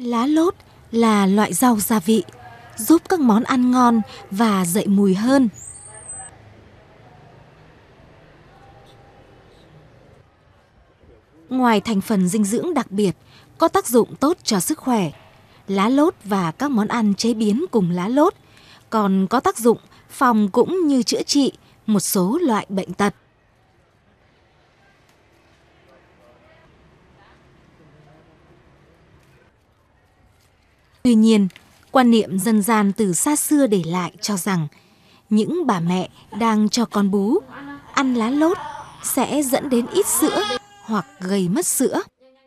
Lá lốt là loại rau gia vị, giúp các món ăn ngon và dậy mùi hơn. Ngoài thành phần dinh dưỡng đặc biệt, có tác dụng tốt cho sức khỏe, lá lốt và các món ăn chế biến cùng lá lốt còn có tác dụng phòng cũng như chữa trị một số loại bệnh tật. Tuy nhiên, quan niệm dân gian từ xa xưa để lại cho rằng những bà mẹ đang cho con bú ăn lá lốt sẽ dẫn đến ít sữa hoặc gây mất sữa.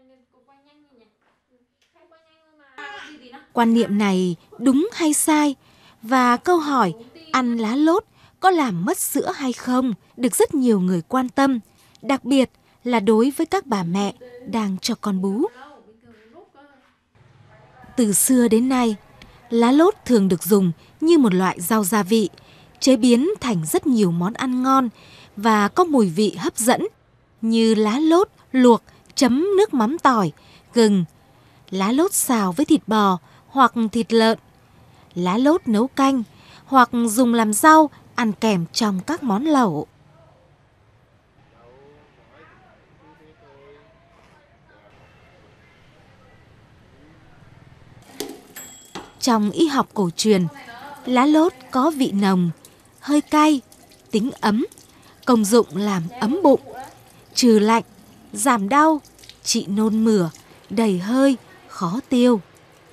Quan niệm này đúng hay sai? Và câu hỏi ăn lá lốt có làm mất sữa hay không được rất nhiều người quan tâm, đặc biệt là đối với các bà mẹ đang cho con bú. Từ xưa đến nay, lá lốt thường được dùng như một loại rau gia vị, chế biến thành rất nhiều món ăn ngon và có mùi vị hấp dẫn như lá lốt luộc chấm nước mắm tỏi, gừng, lá lốt xào với thịt bò hoặc thịt lợn, lá lốt nấu canh hoặc dùng làm rau ăn kèm trong các món lẩu. Trong y học cổ truyền, lá lốt có vị nồng, hơi cay, tính ấm, công dụng làm ấm bụng, trừ lạnh, giảm đau, trị nôn mửa, đầy hơi, khó tiêu.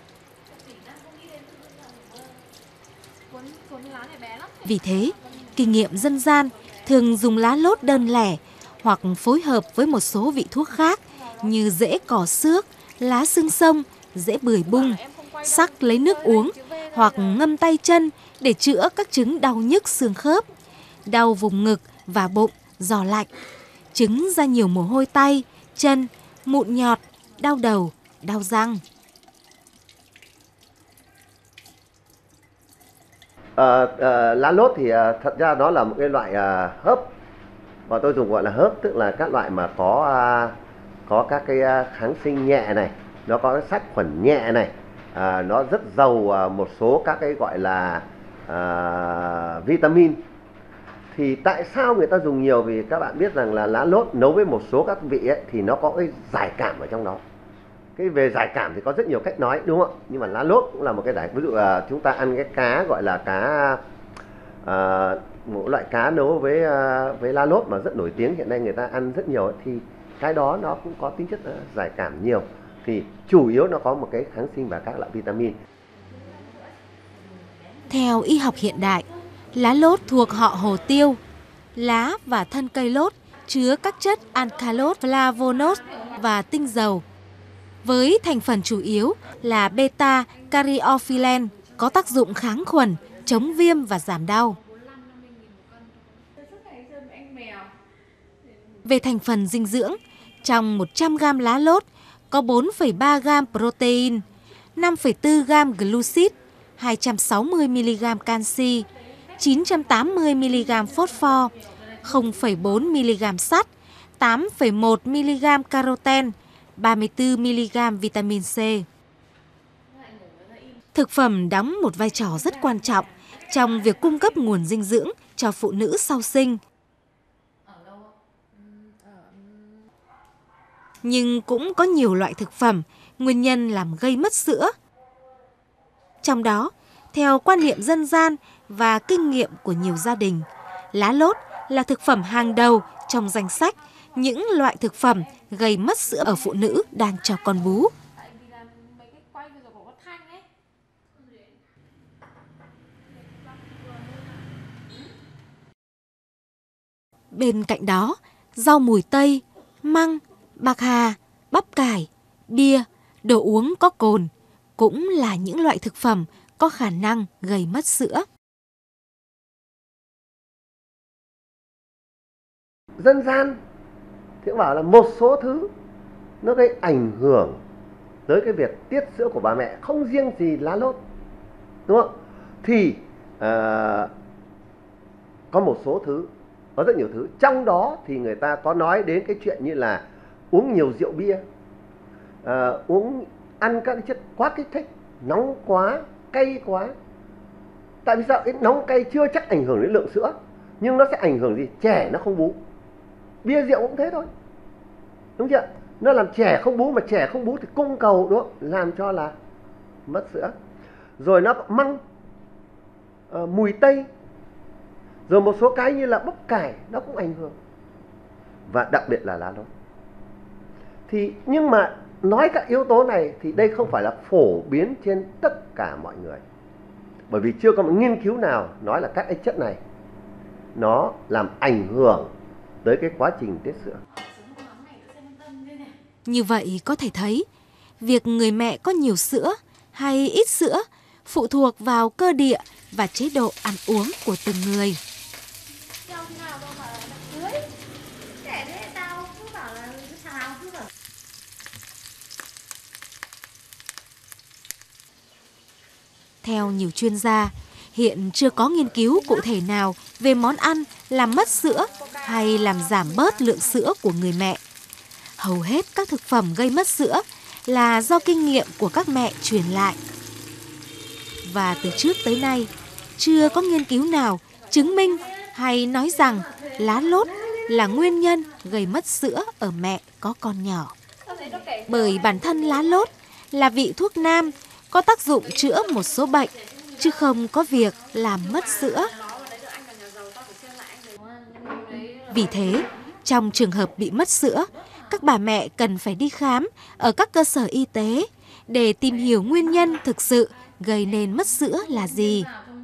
Vì thế, kinh nghiệm dân gian thường dùng lá lốt đơn lẻ hoặc phối hợp với một số vị thuốc khác như rễ cỏ xước, lá xương sông, rễ bưởi bung, sắc lấy nước uống hoặc ngâm tay chân để chữa các chứng đau nhức xương khớp, đau vùng ngực và bụng do lạnh, chứng ra nhiều mồ hôi tay, chân, mụn nhọt, đau đầu, đau răng. Lá lốt thì thật ra nó là một cái loại hớp, và tôi dùng gọi là hớp, tức là các loại mà có các cái kháng sinh nhẹ này, nó có cái sát khuẩn nhẹ này, nó rất giàu một số các cái gọi là vitamin. Thì tại sao người ta dùng nhiều? Vì các bạn biết rằng là lá lốt nấu với một số các vị ấy, thì nó có cái giải cảm ở trong đó. Cái về giải cảm thì có rất nhiều cách nói, đúng không ạ? Nhưng mà lá lốt cũng là một cái giải. Ví dụ là chúng ta ăn cái cá gọi là cá một loại cá nấu với lá lốt mà rất nổi tiếng, hiện nay người ta ăn rất nhiều ấy, thì cái đó nó cũng có tính chất giải cảm nhiều. Thì chủ yếu nó có một cái kháng sinh và các loại vitamin. Theo y học hiện đại, lá lốt thuộc họ hồ tiêu. Lá và thân cây lốt chứa các chất alkaloid, flavonoid và tinh dầu. Với thành phần chủ yếu là beta-caryophyllene, có tác dụng kháng khuẩn, chống viêm và giảm đau. Về thành phần dinh dưỡng, trong 100 g lá lốt có 4,3 g protein, 5,4 g glucid, 260 mg canxi, 980 mg phosphor, 0,4 mg sắt, 8,1 mg caroten, 34 mg vitamin C. Thực phẩm đóng một vai trò rất quan trọng trong việc cung cấp nguồn dinh dưỡng cho phụ nữ sau sinh. Nhưng cũng có nhiều loại thực phẩm nguyên nhân làm gây mất sữa. Trong đó, theo quan niệm dân gian và kinh nghiệm của nhiều gia đình, lá lốt là thực phẩm hàng đầu trong danh sách những loại thực phẩm gây mất sữa ở phụ nữ đang cho con bú. Bên cạnh đó, rau mùi tây, măng, bạc hà, bắp cải, bia, đồ uống có cồn cũng là những loại thực phẩm có khả năng gây mất sữa. Dân gian thì bảo là một số thứ nó gây ảnh hưởng tới cái việc tiết sữa của bà mẹ, không riêng gì lá lốt, đúng không? Thì có một số thứ, có rất nhiều thứ. Trong đó thì người ta có nói đến cái chuyện như là uống nhiều rượu bia, uống ăn các chất quá kích thích, nóng quá, cay quá. Tại vì sao? Cái nóng cay chưa chắc ảnh hưởng đến lượng sữa, nhưng nó sẽ ảnh hưởng gì? Trẻ nó không bú. Bia rượu cũng thế thôi, đúng chưa? Nó làm trẻ không bú, mà trẻ không bú thì cung cầu, đúng không? Làm cho là mất sữa. Rồi nó măng, mùi tây, rồi một số cái như là bắp cải nó cũng ảnh hưởng, và đặc biệt là lá lốt. Thì nhưng mà nói các yếu tố này thì đây không phải là phổ biến trên tất cả mọi người, bởi vì chưa có một nghiên cứu nào nói là các cái chất này nó làm ảnh hưởng tới cái quá trình tiết sữa. Như vậy có thể thấy, việc người mẹ có nhiều sữa hay ít sữa phụ thuộc vào cơ địa và chế độ ăn uống của từng người. Theo nhiều chuyên gia, hiện chưa có nghiên cứu cụ thể nào về món ăn làm mất sữa hay làm giảm bớt lượng sữa của người mẹ. Hầu hết các thực phẩm gây mất sữa là do kinh nghiệm của các mẹ truyền lại. Và từ trước tới nay, chưa có nghiên cứu nào chứng minh hay nói rằng lá lốt là nguyên nhân gây mất sữa ở mẹ có con nhỏ. Bởi bản thân lá lốt là vị thuốc nam có tác dụng chữa một số bệnh, chứ không có việc làm mất sữa. Vì thế, trong trường hợp bị mất sữa, các bà mẹ cần phải đi khám ở các cơ sở y tế để tìm hiểu nguyên nhân thực sự gây nên mất sữa là gì.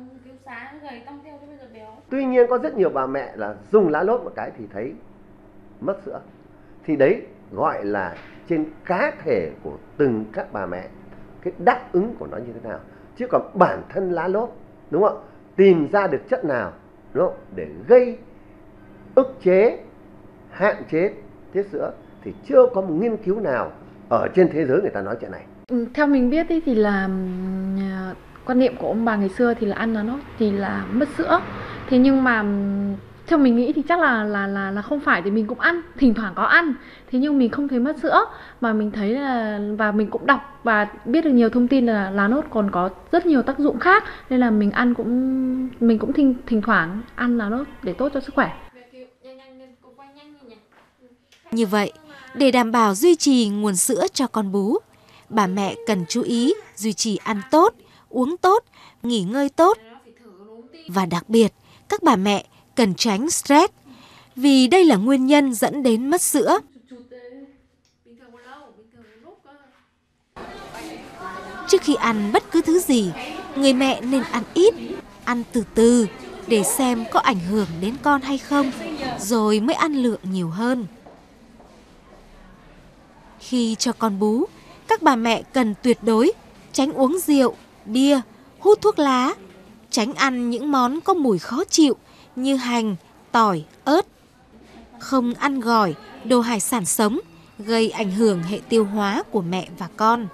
Tuy nhiên có rất nhiều bà mẹ là dùng lá lốt một cái thì thấy mất sữa. Thì đấy gọi là trên cá thể của từng các bà mẹ, cái đáp ứng của nó như thế nào. Chứ còn bản thân lá lốt, đúng không? Tìm ra được chất nào, đúng không? Để gây ức chế, hạn chế tiết sữa thì chưa có một nghiên cứu nào ở trên thế giới người ta nói chuyện này. Theo mình biết thì là quan niệm của ông bà ngày xưa thì là ăn nó thì là mất sữa. Thế nhưng mà theo mình nghĩ thì chắc là không phải, thì mình cũng ăn, thỉnh thoảng có ăn. Thế nhưng mình không thấy mất sữa, mà mình thấy là, và mình cũng đọc và biết được nhiều thông tin là lá lốt còn có rất nhiều tác dụng khác, nên là mình cũng thỉnh thoảng ăn lá lốt để tốt cho sức khỏe. Như vậy, để đảm bảo duy trì nguồn sữa cho con bú, bà mẹ cần chú ý duy trì ăn tốt, uống tốt, nghỉ ngơi tốt. Và đặc biệt, các bà mẹ cần tránh stress, vì đây là nguyên nhân dẫn đến mất sữa. Trước khi ăn bất cứ thứ gì, người mẹ nên ăn ít, ăn từ từ để xem có ảnh hưởng đến con hay không, rồi mới ăn lượng nhiều hơn. Khi cho con bú, các bà mẹ cần tuyệt đối tránh uống rượu, bia, hút thuốc lá, tránh ăn những món có mùi khó chịu như hành, tỏi, ớt. Không ăn gỏi, đồ hải sản sống, gây ảnh hưởng hệ tiêu hóa của mẹ và con.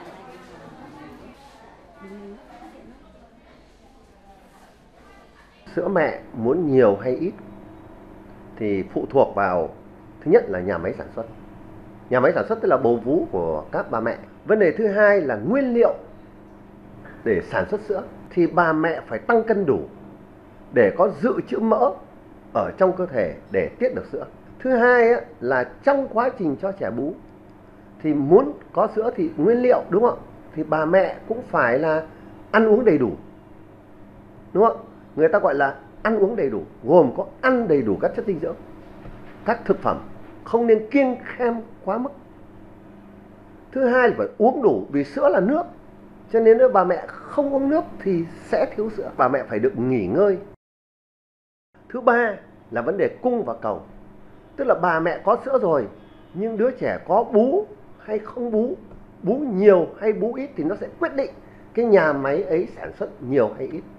Sữa mẹ muốn nhiều hay ít thì phụ thuộc vào, thứ nhất là nhà máy sản xuất. Nhà máy sản xuất tức là bầu vú của các bà mẹ. Vấn đề thứ hai là nguyên liệu để sản xuất sữa, thì bà mẹ phải tăng cân đủ để có dự trữ mỡ ở trong cơ thể để tiết được sữa. Thứ hai là trong quá trình cho trẻ bú thì muốn có sữa thì nguyên liệu, đúng không? Thì bà mẹ cũng phải là ăn uống đầy đủ, đúng không? Người ta gọi là ăn uống đầy đủ, gồm có ăn đầy đủ các chất dinh dưỡng, các thực phẩm, không nên kiêng khem quá mức. Thứ hai là phải uống đủ, vì sữa là nước, cho nên nếu bà mẹ không uống nước thì sẽ thiếu sữa. Bà mẹ phải được nghỉ ngơi. Thứ ba là vấn đề cung và cầu, tức là bà mẹ có sữa rồi nhưng đứa trẻ có bú hay không bú, bú nhiều hay bú ít thì nó sẽ quyết định cái nhà máy ấy sản xuất nhiều hay ít.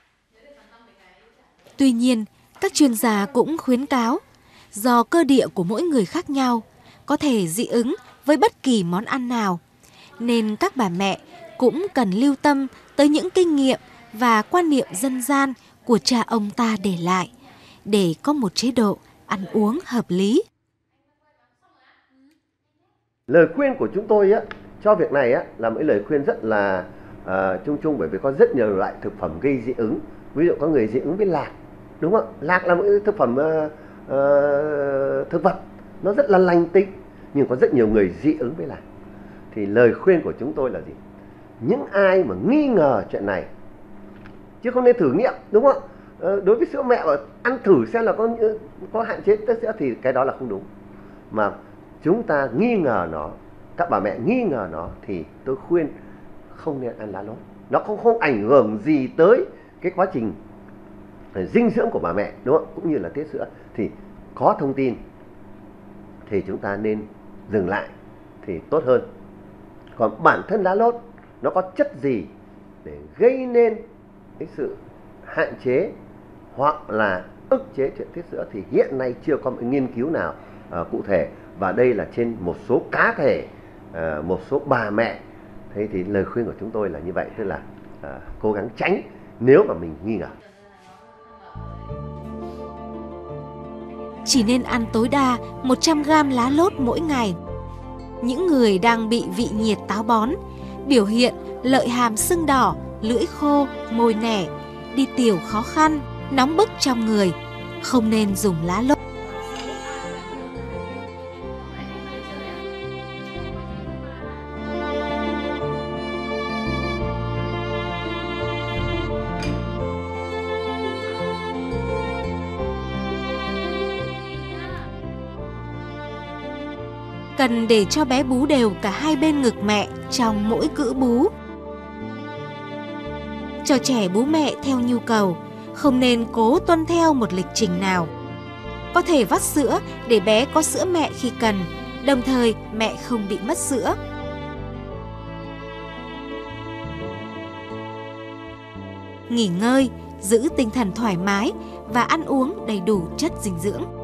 Tuy nhiên, các chuyên gia cũng khuyến cáo, do cơ địa của mỗi người khác nhau, có thể dị ứng với bất kỳ món ăn nào, nên các bà mẹ cũng cần lưu tâm tới những kinh nghiệm và quan niệm dân gian của cha ông ta để lại, để có một chế độ ăn uống hợp lý. Lời khuyên của chúng tôi cho việc này á, là một cái lời khuyên rất là chung chung, bởi vì có rất nhiều loại thực phẩm gây dị ứng. Ví dụ có người dị ứng với lạc, đúng không? Lạc là một cái thực phẩm thực vật, nó rất là lành tính, nhưng có rất nhiều người dị ứng với lạc. Thì lời khuyên của chúng tôi là gì? Những ai mà nghi ngờ chuyện này, chứ không nên thử nghiệm, đúng không? Đối với sữa mẹ mà ăn thử xem là có hạn chế chất sữa thì cái đó là không đúng. Mà chúng ta nghi ngờ nó, các bà mẹ nghi ngờ nó, thì tôi khuyên không nên ăn lá lốt. Nó không ảnh hưởng gì tới cái quá trình dinh dưỡng của bà mẹ, đúng không? Cũng như là tiết sữa. Thì có thông tin thì chúng ta nên dừng lại thì tốt hơn. Còn bản thân lá lốt nó có chất gì để gây nên cái sự hạn chế hoặc là ức chế chuyện tiết sữa thì hiện nay chưa có một nghiên cứu nào cụ thể. Và đây là trên một số cá thể, một số bà mẹ. Thế thì lời khuyên của chúng tôi là như vậy, tức là cố gắng tránh nếu mà mình nghi ngờ. Chỉ nên ăn tối đa 100g lá lốt mỗi ngày. Những người đang bị vị nhiệt táo bón, biểu hiện lợi hàm sưng đỏ, lưỡi khô, môi nẻ, đi tiểu khó khăn, nóng bức trong người, không nên dùng lá lốt. Cần để cho bé bú đều cả hai bên ngực mẹ trong mỗi cữ bú. Cho trẻ bú mẹ theo nhu cầu, không nên cố tuân theo một lịch trình nào. Có thể vắt sữa để bé có sữa mẹ khi cần, đồng thời mẹ không bị mất sữa. Nghỉ ngơi, giữ tinh thần thoải mái và ăn uống đầy đủ chất dinh dưỡng.